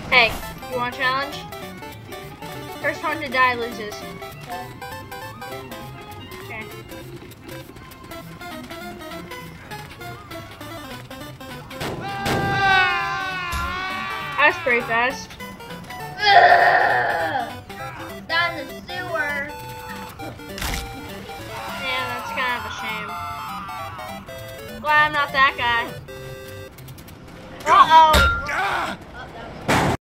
Hey, you want a challenge? First one to die loses. Okay. That's pretty fast. Down the sewer. Yeah, that's kind of a shame. Glad I'm not that guy. Uh-oh.